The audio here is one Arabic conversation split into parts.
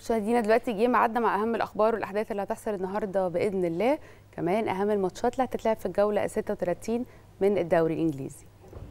مشاهدينا دلوقتي جه ميعادنا مع اهم الاخبار والاحداث اللي هتحصل النهارده باذن الله، كمان اهم الماتشات اللي هتتلعب في الجوله 36 من الدوري الانجليزي.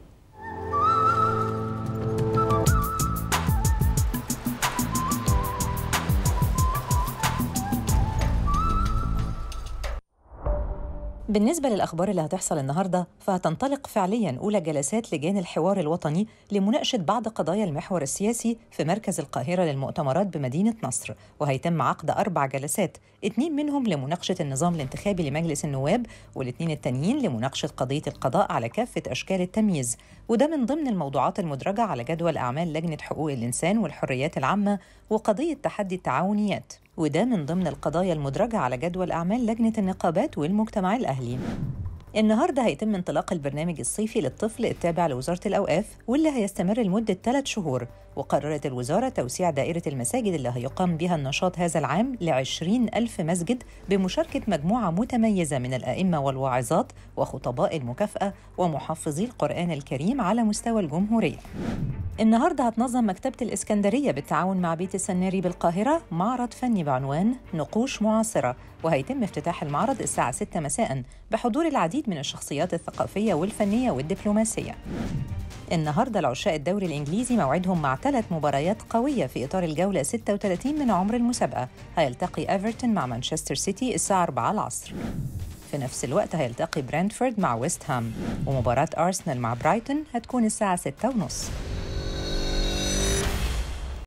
بالنسبة للأخبار اللي هتحصل النهاردة، فهتنطلق فعلياً أولى جلسات لجان الحوار الوطني لمناقشة بعض قضايا المحور السياسي في مركز القاهرة للمؤتمرات بمدينة نصر، وهيتم عقد 4 جلسات، 2 منهم لمناقشة النظام الانتخابي لمجلس النواب، وال2 التانيين لمناقشة قضية القضاء على كافة أشكال التمييز، وده من ضمن الموضوعات المدرجة على جدول أعمال لجنة حقوق الإنسان والحريات العامة وقضية تحدي التعاونيات، وده من ضمن القضايا المدرجة على جدول أعمال لجنة النقابات والمجتمع الأهلي. النهاردة هيتم انطلاق البرنامج الصيفي للطفل التابع لوزارة الأوقاف واللي هيستمر لمدة 3 شهور، وقررت الوزارة توسيع دائرة المساجد اللي هيقام بها النشاط هذا العام ل20,000 مسجد بمشاركة مجموعة متميزة من الأئمة والواعظات وخطباء المكافأة ومحفظي القرآن الكريم على مستوى الجمهورية. النهاردة هتنظم مكتبة الإسكندرية بالتعاون مع بيت السناري بالقاهرة معرض فني بعنوان نقوش معاصرة، وهيتم افتتاح المعرض الساعة 6 مساء بحضور العديد من الشخصيات الثقافية والفنية والدبلوماسية. النهاردة العشاق الدوري الإنجليزي موعدهم مع 3 مباريات قوية في إطار الجولة 36 من عمر المسابقة. هيلتقي إيفرتون مع مانشستر سيتي الساعة 4 العصر. في نفس الوقت هيلتقي برنتفورد مع ويست هام، ومباراة أرسنال مع برايتون هتكون الساعة 6:30.